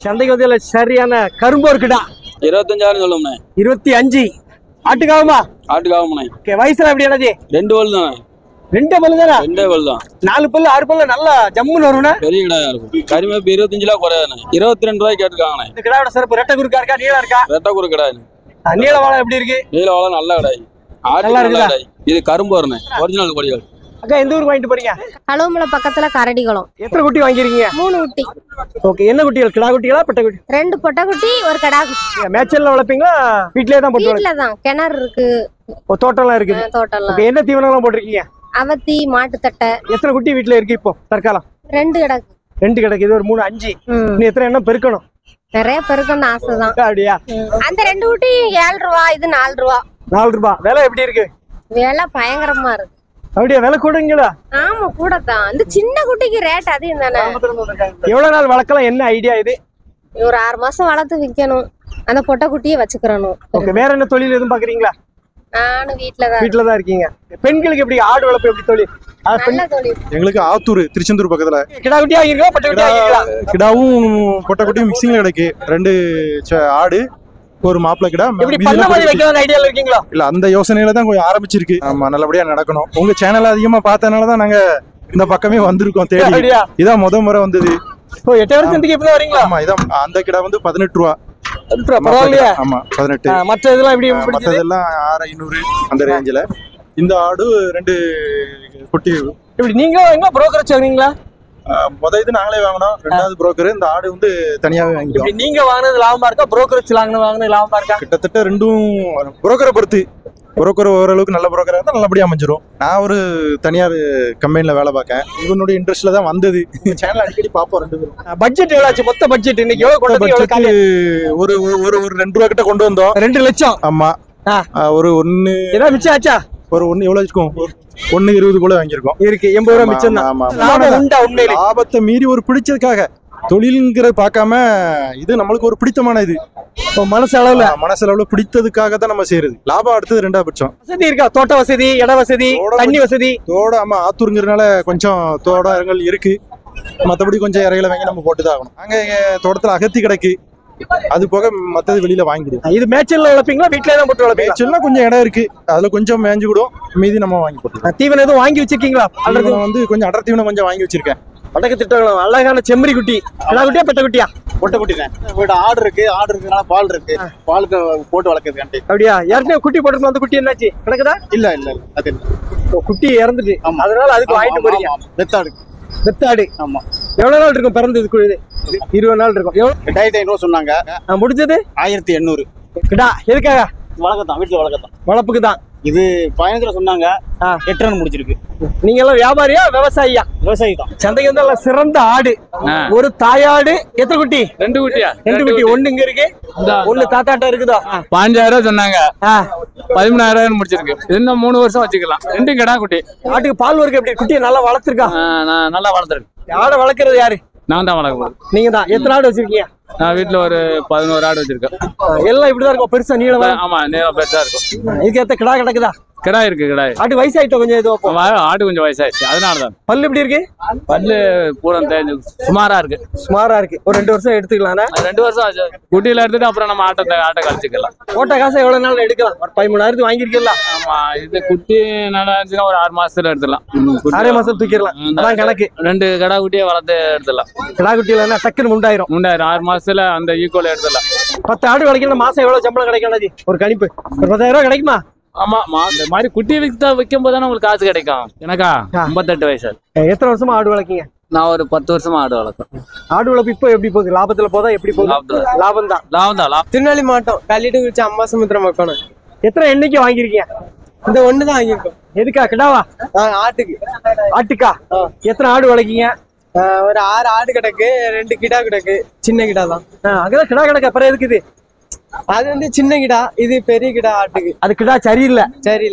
சந்தைக்கு வந்து சரியான கரும்பு இருக்குடா. 25,000 சொல்லும்ண்ணே. 25 ஆட்டுக்காகுமா? ஆட்டுக்காகும்ண்ணே. ஓகே, வயசுல எப்படி என்னது? 2 பல்லு தானே. 2 பல்லு தானே? 2 பல்லு தான். 4 பல்லு 6 பல்லு நல்லா ஜம்முன்னு வரும்ண்ணே. பெரிய கிடாயா இருக்கும். கறிமதிப்பு 25 ரூபா குறையாதுண்ணே. 22 ரூபாய்க்கு கேட்டுருக்காங்கண்ணே. இந்த கிடாயோட சிறப்பு ரெட்டை குறுக்கா இருக்கா நீளம் இருக்கா? ரெட்டை குறு கிடாய். நீள வாழை எப்படி இருக்கு? நீல வாழை நல்ல கிடாய். ஆட்டு நல்ல கிடாய். இது கரும்பு வருண்ணே. ஒரிஜினல் கொடிகள். அக்கா எந்த ஊருக்கு வாங்கிட்டு போறீங்க? அலுவமலை பக்கத்துல கரடிகுளம். எத்தனை குட்டி வாங்கிருக்கீங்க? 3 குட்டி. ஓகே, என்ன குட்டிகள்? கிடா குட்டிகளா பெட்டை குட்டி? 2 பொட்டை குட்டி, ஒரு கடா குட்டி. மேய்ச்சல்ல வளர்ப்பீங்களா வீட்லயே தான் போட்டு? வீட்ல தான். கிணறு இருக்கு, தோட்டம்லாம் இருக்குது. தோட்டம்லாம். ஓகே, என்ன தீவனம்லாம் போட்டிருக்கீங்க? அவத்தி, மாட்டு தட்டை. எத்தனை குட்டி வீட்ல இருக்கு இப்போ தற்காலம்? 2 கிடக்கு. 2 கிடக்கு. இது ஒரு 3 5. நீ எத்தனை என்ன பெருக்கணும்? நிறைய பெருக்கணும் ஆசைதான். அப்படியா? அந்த 2 குட்டி 7 ரூபா, இது 4 ரூபா. 4 ரூபாய். விலை எப்படி இருக்கு? விலை பயங்கரமா இருக்கு. அப்படியா? விலை கூடங்களா? ஆமா, கூட தான். இந்த சின்ன குட்டிக்கு ரேட் அதிகம் தானே. எவ்வளவு நாள் வளர்க்கலாம்? என்ன ஐடியா இது? ஒரு 6 மாசம் வளர்த்து விற்கணும். அந்த பொட்டை குட்டியை வச்சுக்கிறணும். ஓகே, வேற என்ன தொழில் எதுவும் பாக்குறீங்களா? நானும் வீட்டுலதான். வீட்டுலதான் இருக்கீங்க. பெண்களுக்கு எப்படி ஆடு வளர்ப்பு எப்படி தொழில்? நல்ல தொழில். எங்களுக்கு ஆத்தூர் திருச்செந்தூர் பக்கத்துல கிடா குட்டி வாங்கிருக்கா பட்டை குட்டி வாங்கிருக்கா? கிடாவும் பொட்டை குட்டியும் மிக்சிங்ல கிடைக்கு. 2 ஆடு, ஒரு மாப்பிள்ளை கிடா. எப்படி பண்ண மாதிரி வைக்கலாம்னு ஐடியால இருக்கீங்களா? இல்ல, அந்த யோசனையில தான் கொஞ்சம் ஆரம்பிச்சிருக்கு. ஆமா, நல்லபடியா நடக்கணும். உங்க சேனல் அதிகமா பார்த்தனால தான் நாங்க இந்த பக்கமே வந்திருக்கோம் தேடி. இதான் முறை வந்தது. ஓ, 8 வருஷம் சந்தைக்கு இப்ப வரீங்களா? ஆமா, இதான். அந்த கிடா வந்து 18 ரூபா. பரவாயில்லையா? ஆமா, 18. மற்ற இதெல்லாம் எப்படி? மற்றதெல்லாம் 6,500 அந்த ரேஞ்சில. இந்த ஆடு 2 குட்டி. இப்படி நீங்க எங்க புரோக்கர் வச்சுக்கிறீங்களா? இது நாங்களே வாங்கினோம். 2வது புரோக்கர். இந்த ஆடு வந்து தனியாவே வாங்கிட்டோம். இப்படி நீங்க வாங்குனது லாபமா இருக்கா, புரோக்கர் வச்சு வாங்குனது லாபமா இருக்கா? கிட்டத்தட்ட ரெண்டும் புரோக்கரை பொறுத்து. புரோக்கர் ஓரளவுக்கு நல்ல புரோக்கரா இருந்தா நல்லபடியா அமைஞ்சிரும். நான் ஒரு தனியார் கம்பெனில வேலை பார்க்கேன். இவனுடைய இன்ட்ரெஸ்ட்ல தான் வந்தது. சேனல் அடிக்கடி பாப்போம் 2 பேரும். பட்ஜெட் எவ்வளவு ஆச்சு? மொத்த பட்ஜெட் இன்னைக்கு எவ்வளவு கொண்டு வந்தீங்க? ஒரு ஒரு 2 ரூபா கிட்ட கொண்டு வந்தோம். 2 லட்சம். ஆமா. ஒரு 1 ஏதாவது மிச்சம் ஆச்சா? ஒரு 1 எவ்வளவு இருக்கும்? 1.20 போல வாங்கியிருக்கோம். இருக்கு. 80 ரூபா மிச்சம் தான். ஆமா. லாபம் உண்டா? உண்மையிலே லாபத்தை மீறி ஒரு பிடிச்சதுக்காக தொழில்ங்கிறத பார்க்காம இது நம்மளுக்கு ஒரு பிடித்தமான இது. மனசளவுல பிடித்ததுக்காக தான் நம்ம செய்யறது. லாபம் அடுத்தது 2வது பட்சம். வசதி இருக்கா? தோட்ட வசதி, இட வசதி, தண்ணி வசதி? தோட ஆமா, ஆத்தூருங்கிறதுனால கொஞ்சம் தோட்டங்கள் இருக்கு. மற்றபடி கொஞ்சம் இறையில வாங்கி நம்ம போட்டுதான் ஆகணும். அங்க தோட்டத்துல அகத்தி கிடக்கு. அது போக மத்தது வெளியில வாங்கிடுவோம். இது மேய்ச்சல்ல வளர்ப்பீங்களா வீட்லயே தான் போட்டு வளர்ப்பீங்களா? மேய்ச்சல்னா கொஞ்சம் இடம் இருக்கு, அதுல கொஞ்சம் மேய்ஞ்சு விடும். மீதி நம்ம வாங்கி போட்டுக்கலாம். தீவனம் எதுவும் வாங்கி வச்சிருக்கீங்களா? வந்து கொஞ்சம் அடர் தீவனம் கொஞ்சம் வாங்கி வச்சிருக்கேன். படக்கு திட்டம். அழகான செம்மறி குட்டி. கிடா குட்டியா பெட்ட குட்டியா? பொட்டை குட்டி தான். வீட்டு ஆடு இருக்குனால பால் இருக்கு. பாலுக்கு போட்டு வளர்க்குறது. அப்படியா? ஏற்கனவே குட்டி போட்டு அந்த குட்டி என்னாச்சு? கிடக்குதா? இல்ல அது குட்டி இறந்துட்டு அதனால அதுக்கு வாங்கிட்டு போறீங்க. வெத்தாடு. ஆமா. எவ்வளவு நாள் இருக்கும் பிறந்து? இதுக்கு 20 நாள் இருக்கும். 2500 சொன்னாங்க. முடிஞ்சது 1800. கிடா எதுக்காக? வளர்க்கத்தான், வீட்டுல வளர்க்கத்தான். வளர்ப்புக்கு தான். இது 15 சொன்னாங்க. 8 ரன் முடிச்சிருக்கு. நீங்க எல்லாம் வியாபாரியா விவசாயியா? விவசாயி தான். சந்தைக்கு வந்து சிறந்த ஆடு. ஒரு தாயாடு. எத்தனை குட்டி? 2 குட்டியா? 2 குட்டி. 1 இங்க இருக்கு, 1 தாத்தாட்ட இருக்குதா? 15,000 சொன்னாங்க. 13,000 முடிச்சிருக்கு. இன்னும் 3 வருஷம் வச்சுக்கலாம். 2 கிடா குட்டி. ஆட்டுக்கு பால் வர்க்க எப்படி? குட்டியை நல்லா வளர்த்துருக்கா? நல்லா வளர்த்துருக்கு. ஆடை வளர்க்கறது யாரு? நான் தான் வளர்க்க. நீங்க தான். எத்தனை ஆடு வச்சிருக்கீங்க? நான் வீட்டுல ஒரு 11 ஆடு வச்சிருக்கேன். எல்லாம் இப்படிதான் இருக்கும், பெருசா நீளமா? ஆமா, நீளம் பெருசா இருக்கும். இதுக்கு ஏத்த கிடா கிடக்குதா? கிடாய் இருக்கு. கிடாய் ஆடு வயசாயிட்ட கொஞ்சம் இதுவும். ஆடு கொஞ்சம் வயசாயிடுச்சு, அதனாலதான். பல்லு எப்படி இருக்கு? பல்லு பூரா தேஞ்சு சுமாரா இருக்கு. சுமாரா இருக்கு. ஒரு 2 வருஷம் எடுத்துக்கலாம். 2 வருஷம் ஆச்சு. குட்டியில எடுத்துட்டு அப்புறம் நம்ம ஆட்டை கழிச்சுக்கலாம். ஓட்ட காசை எவ்வளவு நாள் எடுக்கலாம்? ஒரு 13,000 வாங்கிருக்கலாம். ஆமா, இது குட்டி நல்லா இருந்துச்சுன்னா ஒரு 6 மாசத்துல எடுத்துடலாம். 6 மாசம் தூக்கிடலாம். அதான் கணக்கு. 2 கடா குட்டியை வளர்த்து எடுத்துடலாம். கடா குட்டியில டக்குன்னு 3,000 6 மாசத்துல அந்த ஈக்குவல் எடுத்துடலாம். 10 ஆடு வளர்க்கணும். மாசம் எவ்வளவு சம்பளம் கிடைக்கும்? ஒரு கணிப்பு ஒரு 10,000 ரூபாய் கிடைக்குமா? ஆமா, இந்த மாதிரி குட்டி விற்கும் போதுதானே உங்களுக்கு காசு கிடைக்கும். எனக்கா 58 வயசு. எத்தனை வருஷமா ஆடு வளர்க்கீங்க? நான் ஒரு 10 வருஷமா ஆடு வளர்க்கேன். ஆடு வளர்ப்பு இப்போ எப்படி போகுது? லாபத்துல போதா எப்படி போகுது? லாபம் தான். திருநெல்வேலி மாவட்டம் கல்லிட்டு குறிச்சி அம்பாசமுத்திரம் மக்கணும். எத்தனை எண்ணிக்கை வாங்கிருக்கீங்க? இந்த 1 தான் வாங்கியிருக்கோம். எதுக்கா? கிடாவா? ஆட்டுக்கு. ஆட்டுக்கா? எத்தனை ஆடு வளர்க்கீங்க? ஒரு 6 ஆடு கிடக்கு, 2 கிடா கிடக்கு. சின்ன கிடா தான். அங்கதான் கிடா கிடக்கு. அப்புறம் எதுக்கு இது? அது வந்து சின்ன கிடா, இது பெரிய கிடா. ஆட்டுக்கு அது கிடா சரியில்லை.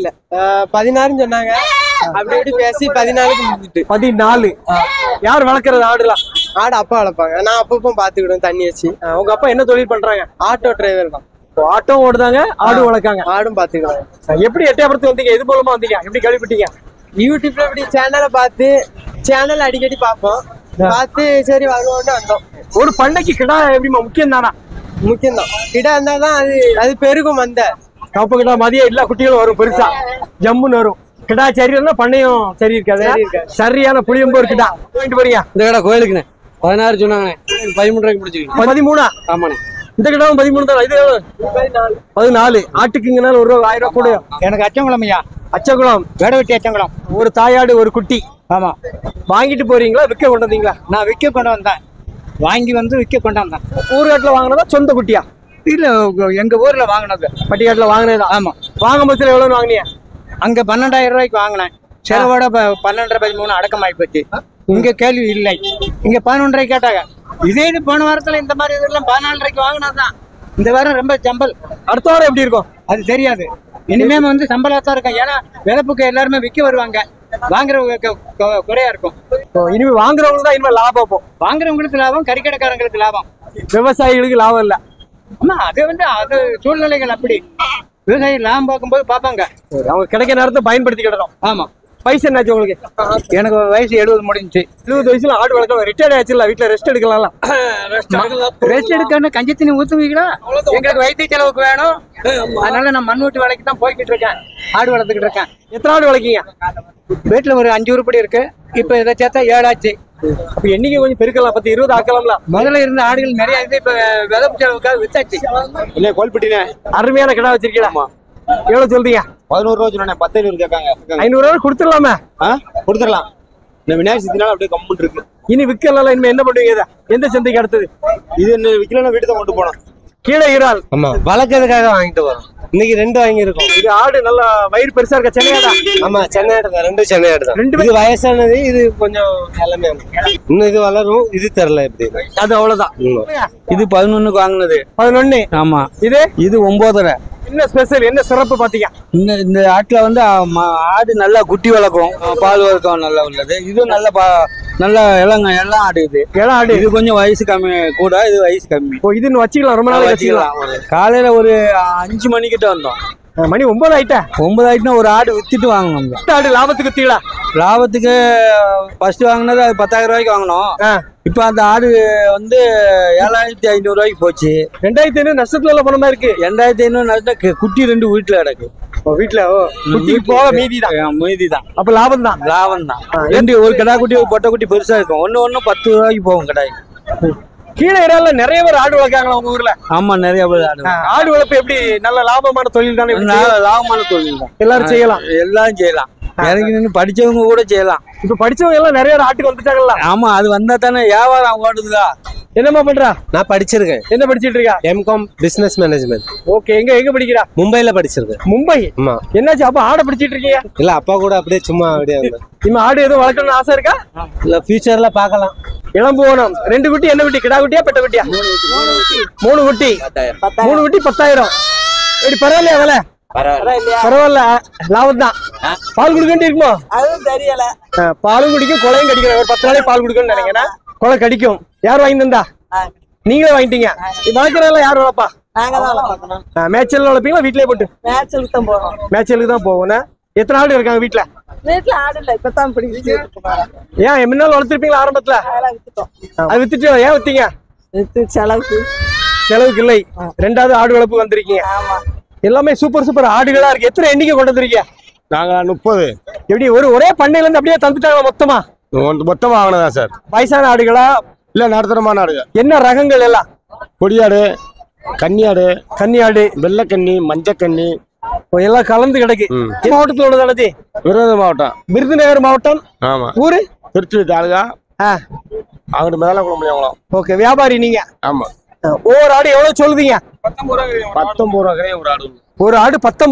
16 சொன்னாங்க. அப்படி பேசி 14க்கு முடிஞ்சிட்டு. 14. யார் வளர்க்கறது ஆடுலாம்? ஆடு அப்பா வளர்ப்பாங்க. நான் அப்பப்போ பாத்துக்கிடுவேன் தண்ணி வச்சு. உங்க அப்பா என்ன தொழில் பண்றாங்க? ஆட்டோ டிரைவர் தான். ஆட்டோ ஓடுதாங்க, ஆடு வளர்க்காங்க. ஆடும் பாத்துக்கிடுவாங்க. எப்படி எட்டயபுரத்துக்கு வந்தீங்க? இது மூலமா வந்தீங்க? எப்படி கேள்விப்பட்டீங்க? யூடியூப்ல இப்படி சேனலை பார்த்து சேனல் அடிக்கடி பார்ப்போம். பார்த்து சரி வருவோம்னு வந்தோம். ஒரு பண்ணைக்கு கிடா எப்படிமா முக்கியம் தானா? முக்கியம் தான். கிடா இருந்தாதான் அது பெருகும். அந்த கப்ப கிடா மதியம் எல்லா குட்டிகளும் வரும், பெருசா ஜம்முன்னு வரும். கிடா சரி இல்லைன்னா பண்ணையும் சரி இருக்காது. சரியான புளியம்போர் கிடா வாங்கிட்டு போறீங்க. இந்த கடை கோயிலுக்குண்ணே 16 சொன்னாங்கண்ணே. 13 ரூபாய்க்கு முடிச்சுக்கீங்க. 13? ஆமாண்ணே. இந்த கிடாவும் 13 தான். இது 14. ஆட்டுக்குங்கனால ஒரு 1000 ரூபா கூட. எனக்கு அச்சங்குளம் ஐயா, அச்சகுளம் வேடவெட்டி அச்சங்குளம். ஒரு தாயாடு ஒரு குட்டி ஆமா, வாங்கிட்டு போறீங்களா விற்க கொண்டு வந்தீங்களா? நான் விற்க கொண்டு வந்தேன். வாங்கி வந்து விற்க கொண்டு வந்தேன். ஊர்காட்டுல வாங்கினதா சொந்த குட்டியா? இல்ல, எங்க ஊர்ல வாங்கினது. பட்டிக்காட்டுல வாங்கினதா? ஆமா. வாங்கும் பட்சத்துல எவ்வளவு வாங்கினீங்க? அங்க 12,000 ரூபாய்க்கு வாங்கினேன். செலவோட 12 13 அடக்கமாயி போச்சு. இங்க கேள்வி இல்லை. இங்க 11 ரூபாய்க்கு கேட்டாங்க. இதே இது போன வாரத்துல இந்த மாதிரி இதெல்லாம் 14 ரூபாய்க்கு வாங்கினதுதான். இந்த வாரம் ரொம்ப சம்பல். அடுத்த வாரம் எப்படி இருக்கும் அது தெரியாது. இனிமே வந்து சம்பளத்தான் இருக்கும். ஏன்னா விளப்புக்கு எல்லாருமே விற்க வருவாங்க. வாங்குறவங்க குறையா இருக்கும். இனிமே வாங்குறவங்களுக்கு தான் இனிமே லாபம். போ வாங்குறவங்களுக்கு லாபம், கறிக்கடைக்காரங்களுக்கு லாபம், விவசாயிகளுக்கு லாபம் இல்ல. ஆமா, அது வந்து அது சூழ்நிலைகள் அப்படி. விவசாயி லாபம் பார்க்கும்போது பார்ப்பாங்க. அவங்க கிடைக்க நேரத்தை பயன்படுத்திக்கிடணும். ஆமா. வயசு என்னாச்சு உங்களுக்கு? எனக்கு வயசு 70 முடிஞ்சுச்சு. 20 வயசுல ஆடு வளர்க்கலாம், ரிட்டையர்ட் ஆச்சுல, வீட்டுல ரெஸ்ட் எடுக்கலாம். ரெஸ்ட் எடுக்கணும், கஞ்சி தண்ணி ஊத்துவீங்களா? எங்களுக்கு வைத்திய செலவுக்கு வேணும். அதனால நான் மண்வெட்டு வேலைக்கு தான் போய்கிட்டு இருக்கேன். ஆடு வளர்த்துக்கிட்டு இருக்கேன். எத்தனை ஆடு வளர்க்கீங்க? வீட்டுல ஒரு 5 உருப்படி இருக்கு. இப்ப இதை சேர்த்தா 7 ஆச்சு. என்னைக்கு கொஞ்சம் பெருக்கலாம், 10 20 ஆக்கலாம்ல. முதல்ல இருந்த ஆடுகள் நிறைய இது. இப்ப விதப்பு செலவுக்காக வித்தாச்சு. இல்ல கோல்பட்டினே அருமையான கிடா வச்சிருக்கீங்களா? எவ்வளவு சொல்றீங்க? 11 ரூபா சொன்னேன். 10 கேட்காங்க. 500 ரூபாய் கொடுத்துடலாமே? கொடுத்துடலாம். இந்த விநாயகர் சதுர்த்தினால அப்படியே கம்முன்னு இருக்கு. இனி விற்கலாம். இனிமே என்ன பண்ணுவீங்க? இதை எந்த சந்தைக்கு அடுத்தது? இது என்ன விற்கலன்னா வீட்டு தான் கொண்டு போனோம். கீழே இறால். ஆமா, வளர்க்கறதுக்காக வாங்கிட்டு வரோம். இன்னைக்கு 2 வாங்கியிருக்கோம். இது ஆடு நல்லா வயிறு பெருசா இருக்க சென்னையாடா? ஆமா, சென்னை ஆடு தான். 2 சென்னை ஆடு தான். 2 இது வயசானது, இது கொஞ்சம் எல்லாமே. இன்னும் இது வளரும். இது தெரியல எப்படி. அது அவ்வளவுதான். இது 11க்கு வாங்கினது. 11. ஆமா. இது 9.5. என்ன ஸ்பெஷல், என்ன சிறப்பு பாத்தீங்க? இந்த ஆட்டுல வந்து ஆடு நல்லா குட்டி வளர்க்கும், பால் வளர்க்கும் நல்லா உள்ளது. இது நல்ல எல்லாம் ஆடு. எல்லாம் ஆடு. இது கொஞ்சம் வயசு கம்மி கூட, இது வயசு கம்மி. இது இன்னும் வச்சுக்கலாம், ரொம்ப நாள் வச்சுக்கலாம். காலையில ஒரு 5 மணிக்கிட்ட வந்தோம். மணி 9 ஆயிட்டா? 9 ஆயிட்டுனா ஒரு ஆடு வித்துட்டு வாங்கணும். ஆடு லாபத்துக்கு வித்தீங்களா? லாபத்துக்கு ஃபர்ஸ்ட் வாங்கினது அது 10,000 ரூபாய்க்கு வாங்கினோம். இப்ப அந்த ஆடு வந்து 7,500 ரூபாய்க்கு போச்சு. 2,500 நஷ்டத்துல போன மாதிரி இருக்கு. 2,500 குட்டி 2 வீட்டுல கிடக்கு. வீட்டுல குட்டிக்கு போக மீதிதான். அப்ப லாபம் தான். லாபம் தான். 2 ஒரு கடா குட்டி, ஒரு பொட்டை குட்டி பெருசா இருக்கும். ஒண்ணு 10 ரூபாய்க்கு போகும் கடாய். கீழே இறால நிறைய பேர் ஆடு வளர்க்காங்களா உங்க ஊர்ல? ஆமா, நிறைய பேர் ஆடு வளர்ப்பு எப்படி நல்ல லாபமான தொழில் தானே? லாபமான தொழில் தான். எல்லாரும் செய்யலாம். எல்லாரும் செய்யலாம். எனக்கு நின்று படிச்சவங்க கூட செய்யலாம். இப்ப படிச்சவங்க எல்லாம் நிறைய ஆட்டுக்கு வந்துட்டாங்கல்ல? ஆமா, அது வந்தா தானே வியாபாரம் ஓடுதுதா. என்னமா பண்றா? நான் படிச்சிருக்கேன். என்ன படிச்சிட்டு இருக்கா? M Com business management. ஓகே. எங்க படிக்கிறா? மும்பைல படிச்சிருக்கேன். மும்பை? ஆமா. என்னாச்சு அப்ப ஆடை படிச்சிட்டு இருக்கீங்க? இல்ல, அப்பா கூட அப்படியே சும்மா அப்படியே வந்தேன். இனிமே ஆடு எதுவும் வளர்க்கணும்னு ஆசை இருக்கா? இல்ல, ஃபியூச்சர்ல பாக்கலாம். இளம்புவனம் 2 குட்டி. என்ன குட்டி? கிடா குட்டியா பெட்ட குட்டியா? 3 குட்டி. 3 குட்டி 10,000. எப்படி பரவாயில்லையா விலை? பரவாயில்ல, லாபம் தான். பால் குடிக்க இருக்குமோ? அதுவும் தெரியல. பாலும் குடிக்கும், கொலையும் கடிக்கணும். ஒரு 10 நாளைக்கு பால் குடிக்கணும்னு நினைக்கிறேன். கொலை கடிக்கும். யார் வாங்கி தந்தா? நீங்களே வாங்கிட்டீங்க. வளர்க்கறதெல்லாம் யார் வளர்ப்பா? மேய்ச்சல் வளர்ப்பீங்களா? வீட்லயே போட்டு மேய்ச்சலுக்கு தான் போகணும். எத்தனை ஆடு இருக்காங்க வீட்டுல? வீட்டுல ஆடு இல்ல, இப்பதான் பிடிச்சி. ஏன் முன்னாள் வளர்த்துருப்பீங்களா ஆரம்பத்துல? அது வித்துட்டு ஏன் வித்தீங்க? செலவுக்கு இல்லை. 2வது ஆடு வளர்ப்பு வந்திருக்கீங்க. எல்லாமே சூப்பர் ஆடுகளா இருக்கு. எத்தனை எண்ணிக்கை கொண்டு வந்திருக்கீங்க? நாங்க 30. எப்படி ஒரே பண்ணையில இருந்து அப்படியே தந்துட்டாங்களா மொத்தமா? மொத்தமா வாங்கினதா சார். வயசான ஆடுகளா இல்ல நடுத்தரமான ஆடுங்க. என்ன ரகங்கள் எல்லாம்? கொடியாடு, கன்னியாடு, வெள்ளைக்கண்ணி, மஞ்சக்கண்ணி எல்லாம் கலந்து கிடக்கு. மாவட்டத்தில் உள்ளதானது? விருதுநகர் மாவட்டம். விருதுநகர் மாவட்டம். ஆமா. ஊரு திருச்சி தாலுகா. அங்கிட்டு மேல குளம். ஓகே. வியாபாரி நீங்க? ஆமா. ஒவ்வொரு ஆடு எவ்வளவு சொல்லுதீங்க? 19 ரூபா ஒரு ஆடு. ஒரு ஆடு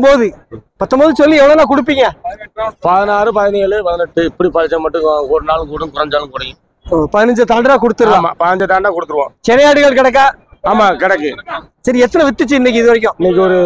19 சொல்லி எவ்வளவு கொடுப்பீங்க? 16, 17, 18 இப்படி பறிச்சா மட்டும் ஒரு நாள் கூடும், குறைஞ்சாலும் குறையும். 15 தாண்டா கொடுத்துருவோம். 15 தாண்டா கொடுத்துருவோம். சென்னை ஆடுகள் கிடக்கா? ஆமா, கிடக்கு. சரி, எத்தனை வித்துச்சு இன்னைக்கு இது வரைக்கும்? இன்னைக்கு ஒரு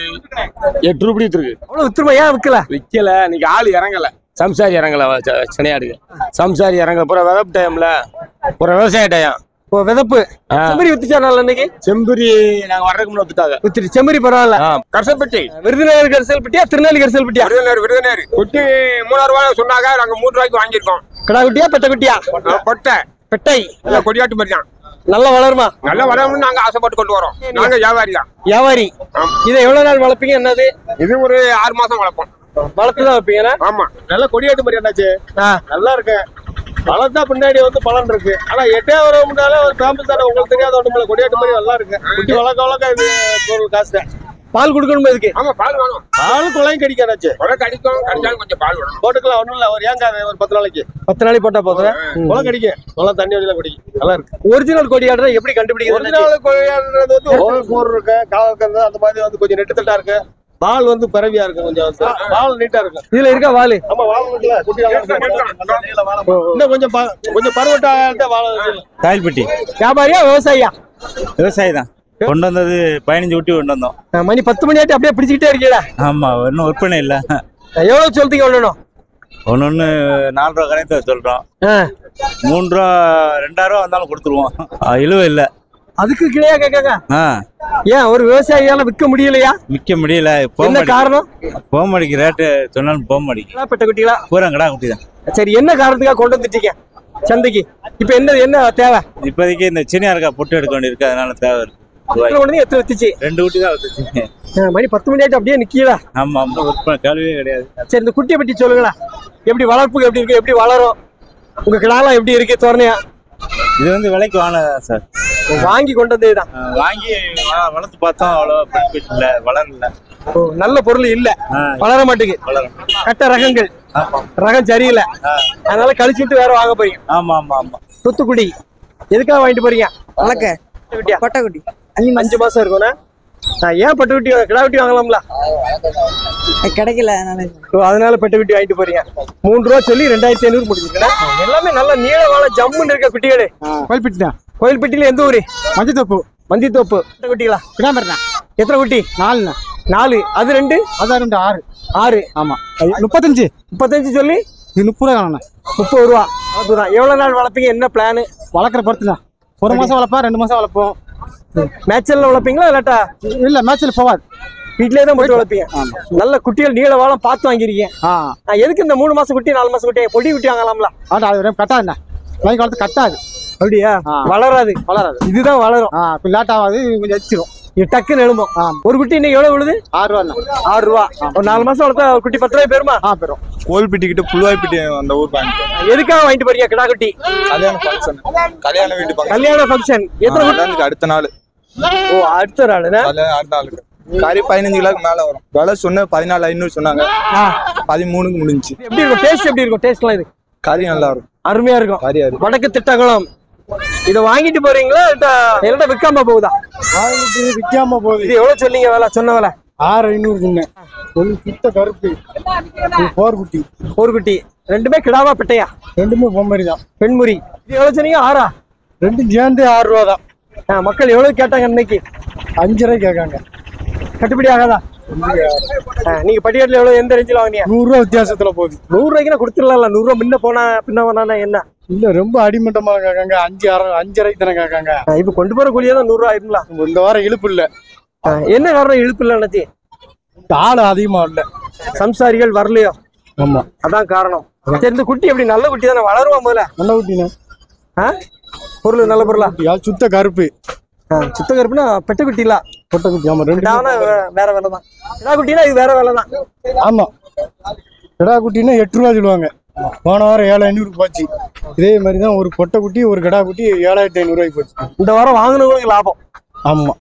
8 ரூபாய் இருக்கு. அவ்வளவு வித்துருமா? ஏன் விற்கல? விக்கல. இன்னைக்கு ஆள் இறங்கல. சம்சாரி இறங்கல. சென்னையாடுங்க சம்சாரி இறங்கல. பூரா விதப்பு டைம்ல, பூரா விவசாய டைம். விதப்பு செம்பரி வித்துச்சா? நாள் இன்னைக்கு செம்பரி நாங்க வர்றதுக்கு முன்ன வித்துட்டாங்க. வித்துட்டு செம்பரி பரவாயில்ல. கரிசல்பட்டி. விருதுநகர் கரிசல்பட்டியா திருநெல்வேலி கரிசல்பட்டியா? விருதுநகர் குட்டி 3000 ரூபாய் சொன்னாங்க. நாங்க 3 ரூபாய்க்கு வாங்கியிருக்கோம். கிடா குட்டியா பெட்ட குட்டியா? பொட்டை. பெட்டை கொடியாட்டு மாதிரி தான். நல்லா வளருமா? நல்லா வரணும்னு நாங்க ஆசைப்பட்டு கொண்டு வரோம். நாங்க வியாபாரி தான். வியாபாரி. இதை எவ்வளவு நாள் வளர்ப்பீங்க? என்னது இது ஒரு 6 மாசம் வளர்ப்போம். வளர்த்துதான் வைப்பீங்களா? ஆமா. நல்ல கொடியாட்டு மாதிரி என்னாச்சு நல்லா இருக்கு. வளர்த்தா பின்னாடி வந்து பலன் இருக்கு. ஆனா எட்டே வர முன்னாலே ஒரு ஃபேமஸ் தானே, உங்களுக்கு தெரியாத ஒண்ணுமில்ல. கொடியாட்டு மாதிரி நல்லா இருக்கு. குட்டி வளர்க்க இது பொருள் காசு. பால் கொடுக்கணுமா இதுக்கு? ஆமா, பால் வேணும். பால் குழையும் கடிக்காச்சு. குலை கடிக்கும், கடிச்சாலும் கொஞ்சம் பால் வேணும். போட்டுக்கலாம், ஒண்ணும் இல்ல. ஒரு ஏங்க ஒரு 10 நாளைக்கு 10 நாளைக்கு போட்டா போதும். குலை கடிக்கும். நல்லா தண்ணி வழியில குடிக்கும். நல்லா இருக்கு. ஒரிஜினல் கொடியாடுற எப்படி கண்டுபிடிக்கிறது? ஒரிஜினல் கொடியாடுறது வந்து ஹோல் போர் இருக்கு, காவல் அந்த மாதிரி வந்து கொஞ்சம் நெட்டு தட்டா இருக்கு. பால் வந்து பரவியா இருக்கு, கொஞ்சம் பால் நீட்டா இருக்கு. இதுல இருக்கா வாலு? ஆமா, வால் இருக்குல்ல, குட்டி இன்னும் கொஞ்சம் பருவட்டாக வாழ. காயல்பட்டி வியாபாரியா விவசாயியா? விவசாயி தான். கொண்டு வந்தது 15 குட்டி கொண்டு வந்தோம். மணி 10 மணி ஆட்டி அப்படியே பிடிச்சிக்கிட்டே இருக்கீங்களா? ஆமா, இன்னும் விற்பனை இல்ல. எவ்வளவு சொல்றீங்க? ஒன்னு 4 ரூபா கணக்கு சொல்றோம். 3 ரூபா 2,000 ரூபா வந்தாலும் கொடுத்துருவோம். இழுவ இல்ல. அதுக்கு கிளையா கேட்காங்க. ஏன் ஒரு விவசாயியால விற்க முடியலையா? விற்க முடியல. என்ன காரணம்? போக மாட்டேங்குது. ரேட்டு சொன்னாலும் போக மாட்டேங்குது. பெட்ட குட்டிகளா? பூரா கடா குட்டி தான். சரி, என்ன காரணத்துக்காக கொண்டு வந்துட்டீங்க சந்தைக்கு? இப்ப என்ன தேவை? இப்போதைக்கு இந்த சீனியா இருக்கா பொட்டு எடுக்க வேண்டியிருக்கு, அதனால தேவை இருக்கு. எத்தனை வித்துச்சு? 2 குட்டி தான் வித்துச்சு. மணி 10 மணி ஆயிட்டு அப்படியே நிக்கீங்களா? ஆமா, விற்பனை கேள்வியே கிடையாது. சரி, இந்த குட்டியை பற்றி சொல்லுங்களா. எப்படி வளர்ப்புக்கு எப்படி இருக்கு? எப்படி வளரும்? உங்க கிடாலாம் எப்படி இருக்கு? தோரணையா? இது வந்து விலைக்கு வாங்கினதா சார். வாங்கி கொண்டு வந்ததுதான். வாங்கி வளர்த்து பார்த்தோம், அவ்வளோ பெனிஃபிட் இல்ல, வளரல. நல்ல பொருள் இல்ல, வளர மாட்டேங்குது. கட்ட ரகங்கள் ரகம் சரியில்லை, அதனால கழிச்சு விட்டு வேற வாங்க போறீங்க. ஆமா ஆமா ஆமா. தூத்துக்குடி எதுக்காக வாங்கிட்டு போறீங்க? வளர்க்க பட்டைக்குட்டி 5 மாசம் இருக்கும்னா. ஏன் பட்டுக்குட்டி கிடா குட்டி வாங்கலாம்ல? கிடைக்கல, அதனால பட்டுக்குட்டி வாங்கிட்டு போறீங்க. 3 ரூபா சொல்லி 2500 முடிஞ்சுக்கல. எல்லாமே நல்ல நீள வாழ ஜம்முன்னு இருக்க குட்டிகளே. கோயில்பட்டி தான். கோயில்பட்டியில எந்த ஊரு? மஞ்சத்தோப்பு. மந்தித்தோப்பு. குட்டிகளா? கிடாமரினா. எத்தனை குட்டி? 4. அது 2? அது 2 6. ஆமா. 35 சொல்லி இது 30 ரூபா காணும். 30 ரூபா. அதுதான். எவ்வளவு நாள் வளர்ப்பீங்க? என்ன பிளான்? வளர்க்குற பொறுத்து தான். 1 மாசம் வளர்ப்போம், 2 மாசம் வளர்ப்போம். மேட்சல்ல வளர்ப்பீங்களா இல்லாட்டா? இல்ல, மேட்சில் போவாது. வீட்லயே தான் போட்டு வளர்ப்பீங்க. நல்ல குட்டிகள் நீள வாழம் பார்த்து வாங்கிருக்கீங்க. எதுக்கு இந்த 3 மாசம் குட்டி 4 மாசம் குட்டி? பொடி குட்டி வாங்கலாம்ல? அது கட்டாது, வாங்கி வளர்த்து கட்டாது. அப்படியா? வளராது. இதுதான் வளரும். இப்போ லேட் ஆகாது, கொஞ்சம் எச்சிரும். டக்குன்னு எழும்போம். ஒரு குட்டி இன்னைக்கு எவ்வளவு விழுது? 6 ரூபா. 6 ரூபா. ஒரு 4 மாசம் வளர்த்தா குட்டி 10 ரூபாய் பெருமா? பெரும். கோயில்பட்டி கிட்ட புல்வாய்ப்பட்டி அந்த ஊர் பாயிண்ட். எதுக்காக வாங்கிட்டு போறீங்க கிடா குட்டி? கல்யாண ஃபங்க்ஷன். கல்யாண வீட்டு கல்யாண ஃபங்க்ஷன். எத்தனை குட்டி? அடுத்த நாள். அடுத்த நாள். அடுத்த நாளுக்கு கறி 15 கிலோக்கு மேல வரும். விலை சொன்ன 14,500 சொன்னாங்க. 13க்கு முடிஞ்சு. எப்படி இருக்கும் டேஸ்ட்? எப்படி இருக்கும் டேஸ்ட்லாம்? இது கறி நல்லா இருக்கும், அருமையா இருக்கும். கறி அது வடக்கு திட்டகுளம். இதை வாங்கிட்டு போறீங்களா இல்ல விற்காம போகுதா? விற்காம போகுது. இது எவ்வளவு சொன்னீங்க வேலை? சொன்ன வேலை 6,500 சொன்னேன். ஒரு சுத்த கருப்பு, போர் குட்டி. ஒரு குட்டி. ரெண்டுமே கிடாவா பெட்டையா? ரெண்டுமே பொம்மரி தான். பெண்முறி. இது எவ்வளவு சொன்னீங்க? 6. ரெண்டும் சேர்ந்து 6 ரூபா தான். மக்கள் எவ்வளவு கேட்டாங்க இன்னைக்கு? 5 ரூபாய் கேட்காங்க. கட்டுப்படி ஆகாதா? நீங்க பட்டியல எவ்வளவு எந்த ரேஞ்சில் வாங்கினீங்க? 100 ரூபா வித்தியாசத்துல போகுது. 100 ரூபாய்க்கு கொடுத்துடலாம். 100 ரூபா முன்ன போனா பின்ன போனா என்ன? இல்ல, ரொம்ப அடிமட்டமா கேட்காங்க. 5 ரூபாய்க்கு தானே கேட்காங்க. இப்ப கொண்டு போற கூலியா தான் 100 ரூபா ஆயிருங்களா? இந்த வாரம் இழுப்பு இல்ல. என்ன காரணம் இழுப்பு இல்ல? நினைச்சு ஆளு அதிகமா இல்ல, சம்சாரிகள் வரலையோ? ஆமா, அதான் காரணம். சரி, இந்த குட்டி எப்படி? நல்ல குட்டி தானே, வளருவா முதல்ல? நல்ல குட்டினா பொருள் நல்ல பொருளா? சுத்த கருப்பு. சுத்த கருப்புனா பெட்ட குட்டி இல்ல? பொட்டை குட்டி. ஆமா, 2 வேற வேலை தான். கிடா குட்டினா இது வேற வேலை தான். ஆமா, கிடா குட்டினா 8 ரூபா சொல்லுவாங்க. போன வாரம் 7,500 போச்சு. இதே மாதிரி தான் ஒரு பொட்டை குட்டி ஒரு கிடா குட்டி 7,500 ரூபாய்க்கு போச்சு. இந்த வாரம் வாங்கினவங்களுக்கு லாபம். ஆமா.